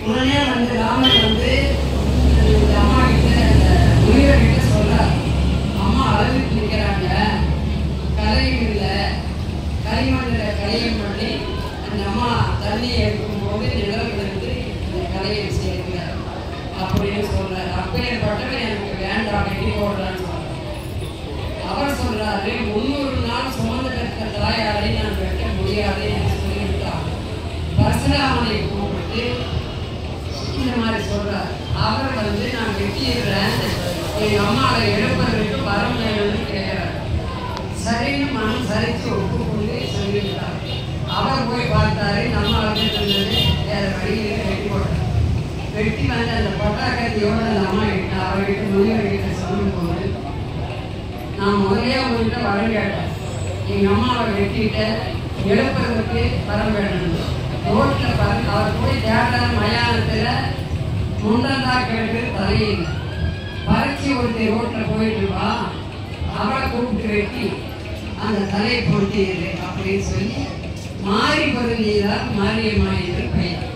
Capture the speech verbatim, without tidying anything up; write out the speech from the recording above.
உடனே வந்து ராமன் வந்து இந்த அம்மா கிட்ட அந்த முனிவர்கிட்ட சொல்றார், அம்மா அளவுக்கு நிற்கிறாங்க, கலையும் இல்லை, களிமண்ணில் கலையும் பண்ணி அந்த அம்மா தண்ணி எடுக்கும்போது நிலவிலிருந்து இந்த கலையை சேர்க்கல அப்படின்னு சொல்றாரு. அப்பேற்பட்டவன் எனக்கு வேண்டாம், வெட்டி போடுறான்னு சொல்றாரு. அவர் சொல்றாரு, முன்னூறு நாள் சுமந்து பெற்ற தாயாரை நான் வெட்ட முடியாது என்று சொல்லிவிட்டார். பரசுராமனை கூப்பிட்டு இந்த மாதிரி சொல்றார். அவர் வந்து நான் வெட்டிடுறேன், எங்க அம்மாவை எழுப்பதற்கு வரம் வேணும்னு கேட்கிறார். சரின்னு மனம் சரிச்சு ஒப்புக்கொண்டு சொல்லிவிட்டார். அவர் போய் பார்த்தாரு, நம்ம வந்து சொன்னது வேற வழியில வெட்டி போட்டார். வெட்டி வந்து அந்த பொட்டாக்கத்தியோட அந்த அம்மா கிட்ட அவர்கிட்ட முனிவர்கிட்ட சொல்லும்போது, நான் முதலே உங்கள்கிட்ட வரம் கேட்டேன், எங்கள் அம்மாவை வெட்டிட்ட எழுப்பதற்கு வரம் வேணும். ரோட்டில் பற அவர் போய் தேடுற மயானத்தில் முண்டந்தா கேட்டு தலையில் பறிச்சு ஒருத்தி ரோட்டில் போயிட்டு இருப்பா, அவளை கூப்பிட்டு வெட்டி அந்த தலையை பொருத்திடு அப்படின்னு சொல்லி மாறி பொருந்தியதாக மாரியம்மா என்று பெயர்.